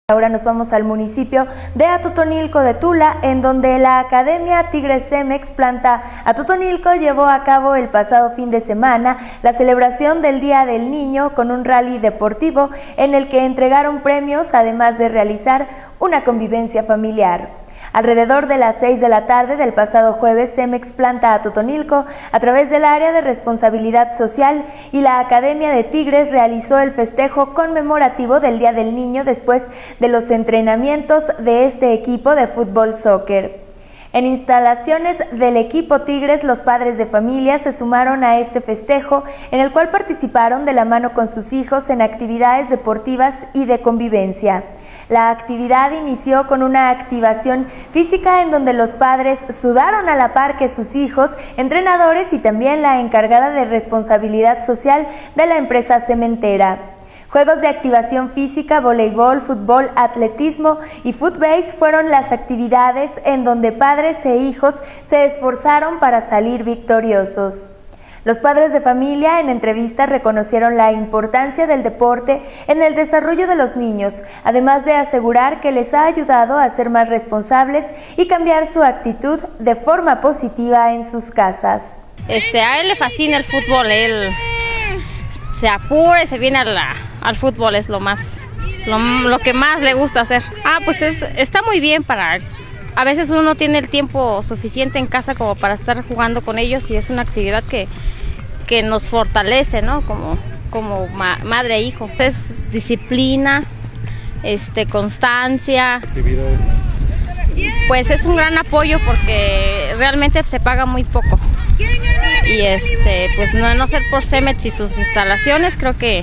Ahora nos vamos al municipio de Atotonilco de Tula, en donde la Academia Tigres Cemex Planta Atotonilco llevó a cabo el pasado fin de semana la celebración del Día del Niño con un rally deportivo en el que entregaron premios, además de realizar una convivencia familiar. Alrededor de las 6 de la tarde del pasado jueves, Cemex Planta Atotonilco, a través del área de responsabilidad social y la Academia de Tigres, realizó el festejo conmemorativo del Día del Niño después de los entrenamientos de este equipo de fútbol soccer. En instalaciones del equipo Tigres, los padres de familia se sumaron a este festejo, en el cual participaron de la mano con sus hijos en actividades deportivas y de convivencia. La actividad inició con una activación física en donde los padres sudaron a la par que sus hijos, entrenadores y también la encargada de responsabilidad social de la empresa cementera. Juegos de activación física, voleibol, fútbol, atletismo y footbase fueron las actividades en donde padres e hijos se esforzaron para salir victoriosos. Los padres de familia en entrevista reconocieron la importancia del deporte en el desarrollo de los niños, además de asegurar que les ha ayudado a ser más responsables y cambiar su actitud de forma positiva en sus casas. A él le fascina el fútbol, él se apura y se viene al fútbol, es lo que más le gusta hacer. Pues está muy bien a veces uno no tiene el tiempo suficiente en casa como para estar jugando con ellos, y es una actividad que nos fortalece, ¿no? Como madre e hijo. Es disciplina, constancia. Pues es un gran apoyo porque realmente se paga muy poco. Y pues no ser por Cemex y sus instalaciones, creo que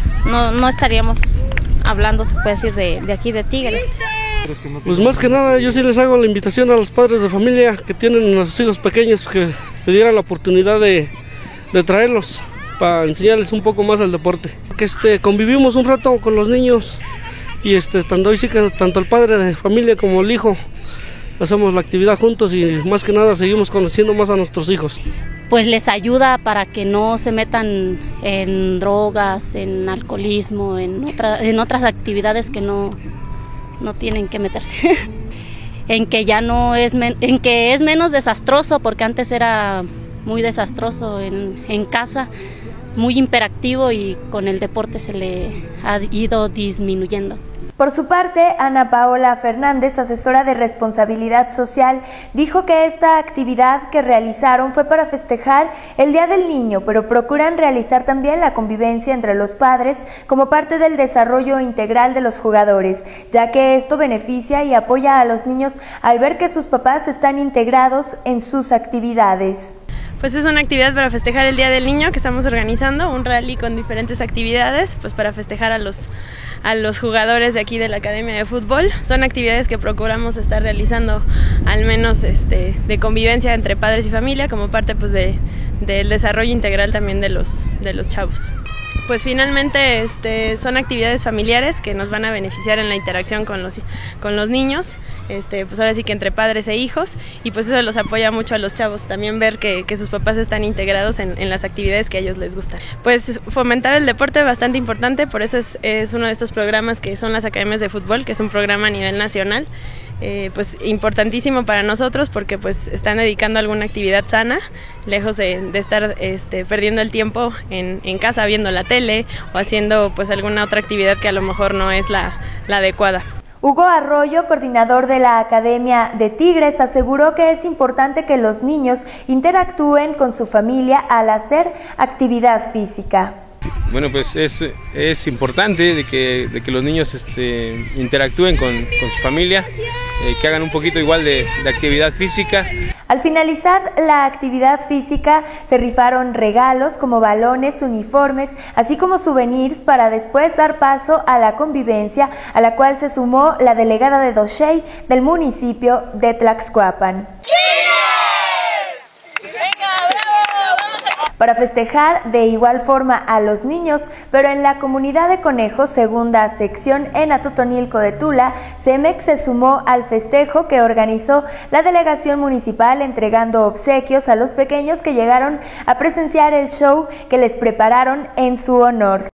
no estaríamos hablando, se puede decir, de aquí de Tigres. Pues más que nada yo sí les hago la invitación a los padres de familia que tienen a sus hijos pequeños, que se dieran la oportunidad de traerlos para enseñarles un poco más al deporte. Que convivimos un rato con los niños y tanto el padre de familia como el hijo hacemos la actividad juntos, y más que nada seguimos conociendo más a nuestros hijos. Pues les ayuda para que no se metan en drogas, en alcoholismo, en otras actividades que no tienen que meterse. en que es menos desastroso, porque antes era muy desastroso en casa, muy hiperactivo, y con el deporte se le ha ido disminuyendo. Por su parte, Ana Paola Fernández, asesora de responsabilidad social, dijo que esta actividad que realizaron fue para festejar el Día del Niño, pero procuran realizar también la convivencia entre los padres como parte del desarrollo integral de los jugadores, ya que esto beneficia y apoya a los niños al ver que sus papás están integrados en sus actividades. Pues es una actividad para festejar el Día del Niño que estamos organizando, un rally con diferentes actividades, pues para festejar a los jugadores de aquí de la Academia de Fútbol. Son actividades que procuramos estar realizando al menos de convivencia entre padres y familia, como parte pues del desarrollo integral también de los chavos. Pues finalmente son actividades familiares que nos van a beneficiar en la interacción con los niños, pues ahora sí que entre padres e hijos, y pues eso los apoya mucho a los chavos, también ver que sus papás están integrados en las actividades que a ellos les gustan. Pues fomentar el deporte es bastante importante, por eso es uno de estos programas que son las Academias de Fútbol, que es un programa a nivel nacional, pues importantísimo para nosotros, porque pues están dedicando a alguna actividad sana, lejos de estar perdiendo el tiempo en casa viendo la tele o haciendo pues alguna otra actividad que a lo mejor no es la adecuada. Hugo Arroyo, coordinador de la Academia de Tigres, aseguró que es importante que los niños interactúen con su familia al hacer actividad física. Bueno, pues es importante de que los niños interactúen con su familia, que hagan un poquito igual de actividad física. Al finalizar la actividad física se rifaron regalos como balones, uniformes, así como souvenirs, para después dar paso a la convivencia, a la cual se sumó la delegada de Doshey del municipio de Tlaxcuapan. Para festejar de igual forma a los niños, pero en la comunidad de Conejos, segunda sección en Atotonilco de Tula, Cemex se sumó al festejo que organizó la delegación municipal, entregando obsequios a los pequeños que llegaron a presenciar el show que les prepararon en su honor.